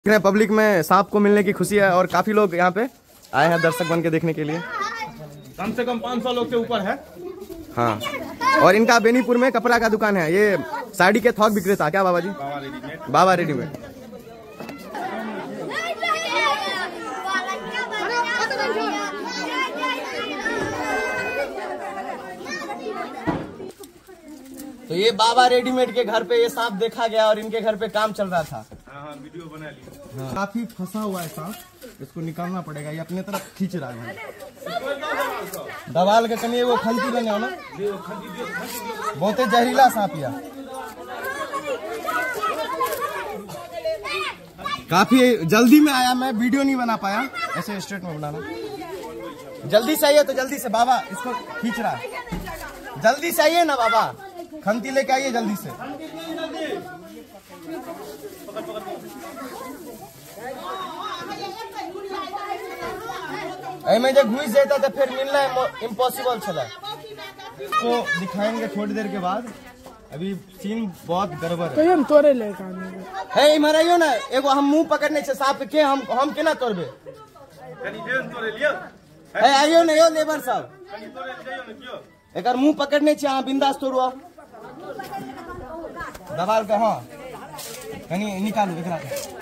Public में सांप को मिलने की खुशी है और काफी लोग यहाँ पे आए हैं दर्शक बन के देखने के लिए। कम से कम 500 लोग से ऊपर है। हाँ, और इनका बेनीपुर में कपड़ा का दुकान है। ये साड़ी के थोक विक्रेता क्या बाबा जी? बाबा रेडीमेड। तो ये बाबा रेडीमेड के घर पे ये सांप देखा गया और इनके घर पे काम चल रहा था। हाँ, वीडियो बना लिया। हाँ। काफी फंसा हुआ है सांप, इसको निकालना पड़ेगा। ये अपने तरफ खींच रहा है। दवाल के कहीं वो खंती बने हो ना, बहुत ही जहरीला सांप या काफी जल्दी में आया। मैं वीडियो नहीं बना पाया, ऐसे स्ट्रेट में बनाना। जल्दी से आइए, तो जल्दी से बाबा इसको खींच रहा है। जल्दी से आइए ना बाबा, खंती लेके आइए जल्दी से। में जब घुस जाता तो फिर मिलना इम्पॉसिबल चला। तो दिखाएंगे थोड़ी देर के बाद। अभी सीन बहुत गड़बड़ है। तो हम तोरे ले है इमराइयो ना एगो हम मुंह पकड़ने से सांप के हम केना तोड़बे? है आइयो ना यो लेबर साहब, एक मुंह पकड़ने से अहाँ बिंदास तोड़ो। दबाल के हाँ कहीं निकालू एकरा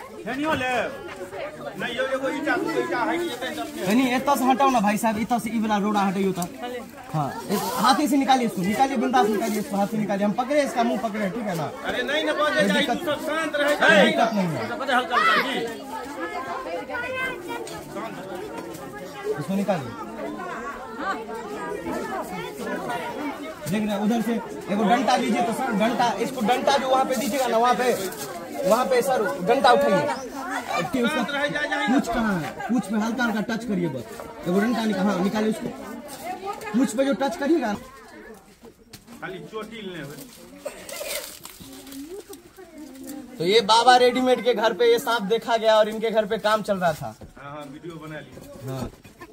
नहीं एतो से हटाओ ना भाई साहब, इतो से ई वाला रोड़ा हटाइयो तो। हाँ, हाथी से निकालिए इसको, निकालिए बिंदास निकालिए इसको, हाथ से निकालिए। हम पकड़े इसका मुंह पकड़े, ठीक है ना? अरे नहीं ना, शांत रहे, दिक्कत नहीं है। इसको निकालिए। देख रहे उधर से एगो डंटा लीजिए तो सर, डंटा इसको डंटा जो वहाँ पे दीजिएगा ना, वहाँ पे सर डंटा उठाइए। पूछ कहाँ है? पूछ पे हल्का हल्का टच करिए बस। एगो डंटा निकालिए उसको। पूछ पे जो टच करिएगा खाली चोटी लेने। तो ये बाबा रेडीमेड के घर पे ये सांप देखा गया और इनके घर पे काम चल रहा था। हाँ, वीडियो बना लिया। हाँ।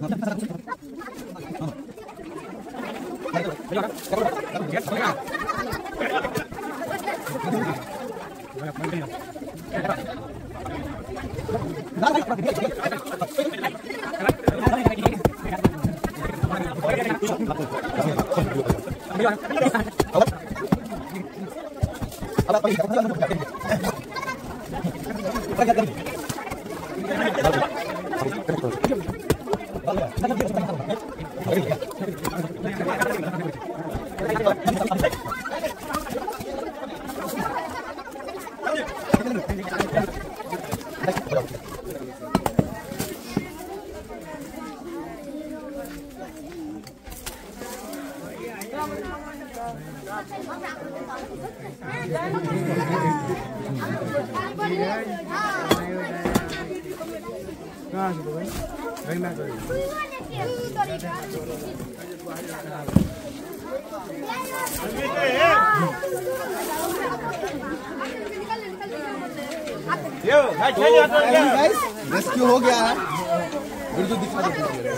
रेस्क्यू हो गया है। वीडियो दिखा दीजिए।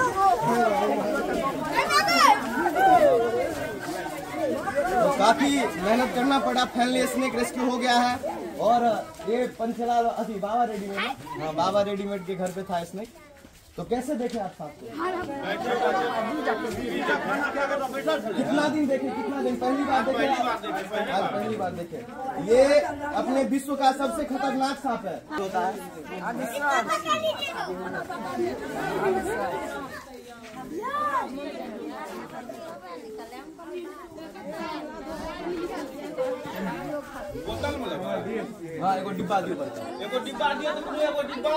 तो काफी मेहनत करना पड़ा, फाइनली स्नेक रेस्क्यू हो गया है। और ये पंचलाल बाबा रेडीमेड, हाँ बाबा रेडीमेड के घर पे था स्नेक। तो कैसे देखे आप सांप को? कितना दिन देखे? कितना दिन? पहली बार देखे? आज पहली बार देखे। ये अपने विश्व का सबसे खतरनाक सांप है। होता है हाँ, एगो डिब्बा दियो, एगो डिब्बा दियो तो एगो डिब्बा।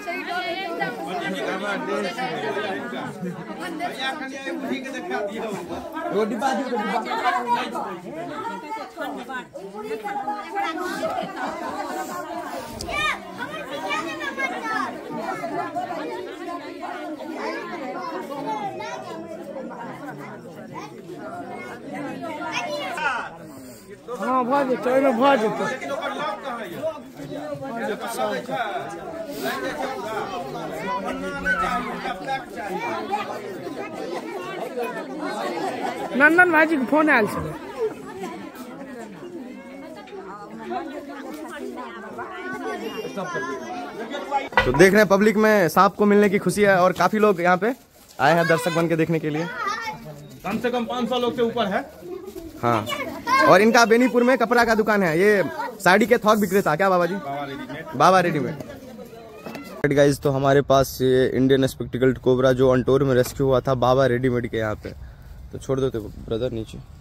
वो डिब्बा हाँ भऽ जेतै ओहिमे भऽ जेतै नंदन भाईजी के फोन आयल छलै। तो देख रहे हैं पब्लिक में सांप को मिलने की खुशी है और काफी लोग यहाँ पे आए हैं दर्शक बन के देखने के लिए। कम से कम 500 लोग से ऊपर है। हाँ, और इनका बेनीपुर में कपड़ा का दुकान है, ये साड़ी के थोक विक्रेता क्या बाबा जी? बाबा रेडीमेड। गाइज तो हमारे पास ये इंडियन स्पेक्टिकल्ड कोबरा जो अंटोर में रेस्क्यू हुआ था बाबा रेडीमेड के यहाँ पे, तो छोड़ दो तो ब्रदर नीचे।